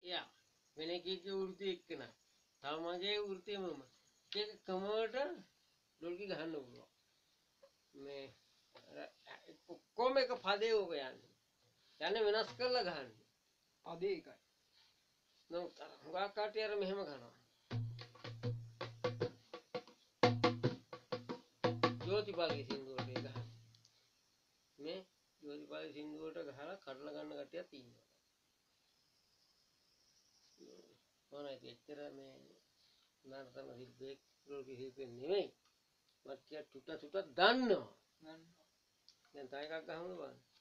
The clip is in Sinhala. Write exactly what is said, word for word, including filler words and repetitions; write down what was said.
එයා වෙන එකේ වෘත්ති එක්කන. තව මගේ වෘත්තිය මම. ඒක කමවට ඩොල්කි ගහන්න පුළුවන්. මේ කොහොම එක පදේ ඕක යන්නේ. යන්නේ වෙනස් කරලා ගහන්නේ. පදේ එකයි. නෝ හුඟක් කට්ටිය අර මෙහෙම ගහනවා. ජෝතිපාලගේ සින්දුවට ගහන්නේ. මේ ජෝතිපාලගේ සින්දුවට ගහලා කඩලා ගන්න කට්ටියක් ඉන්නවා. මොනවද එච්චර මේ නර්තන ශිල්පියෙක් ඩොල්කි ශිල්පියෙක් නෙමෙයි. මත් කිය ටුට ටුට දන්නවා. දැන් තව එකක් ගහමු බලන්න.